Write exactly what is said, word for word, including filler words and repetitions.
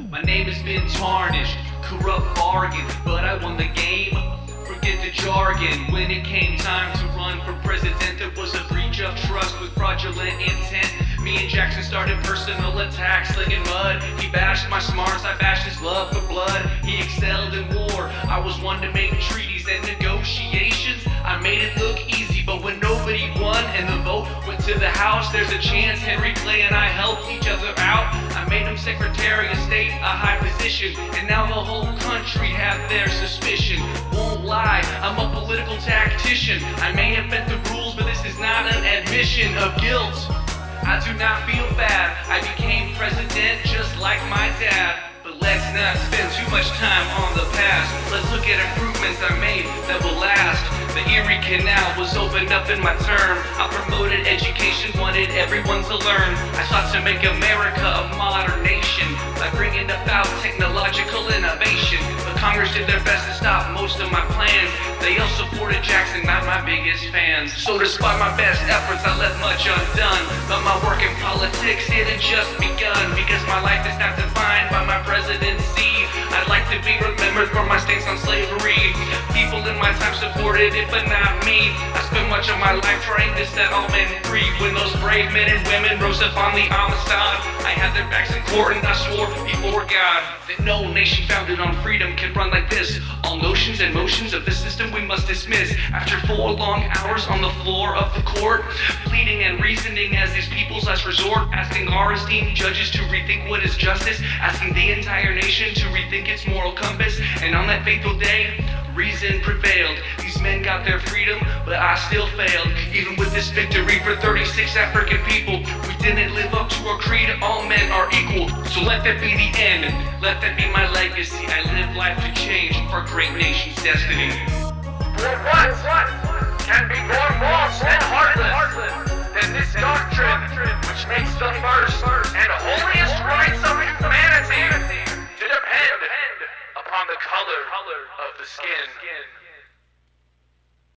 My name has been tarnished, corrupt bargain, but I won the game. Forget the jargon. When it came time to run for president, there was a breach of trust with fraudulent intent. Me and Jackson started personal attacks, slinging mud. He bashed my smarts, I bashed his love for blood. He excelled in war, I was one to make treaties and negotiations. I made it look easy, but when nobody won and the vote went to the House, there's a chance Henry Clay and I helped each other out. I made him Secretary of State, a high position, and now the whole country have their suspicion. Won't lie, I'm a political tactician. I may have bent the rules, but this is not an admission of guilt. I do not feel bad, I became president just like my dad. But let's not spend too much time on the past. Let's look at improvements I made that will last. The Erie Canal was opened up in my term. I promoted education, wanted everyone to learn. I sought to make America a modern nation by bringing about technological innovation. But Congress did their best to stop most of my plans. They all supported Jackson, not my biggest fans. So despite my best efforts, I left much undone. But my work in politics didn't just begun, because my life is not defined by my presidency. I'd like to be remembered for my stance on slavery. People in my time supported it, but not me. I spent much of my life trying to set all men free. When those brave men and women rose up on the Amistad, I had their backs in court and I swore before God that no nation founded on freedom can run like this. All notions and motions of the system we must dismiss. After four long hours on the floor of the court, pleading and reasoning as these people's last resort, asking our esteemed judges to rethink what is justice, asking the entire nation to rethink its moral compass. And on that fateful day, reason prevailed. These men got their freedom, but I still failed. Even with this victory for thirty-six African people, we didn't live up to our creed, all men are equal. So let that be the end, let that be my legacy. I live life to change our great nation's destiny. For what can be more false and heartless than this doctrine, which makes the first and holiest rights of humanity to depend upon the color of the skin?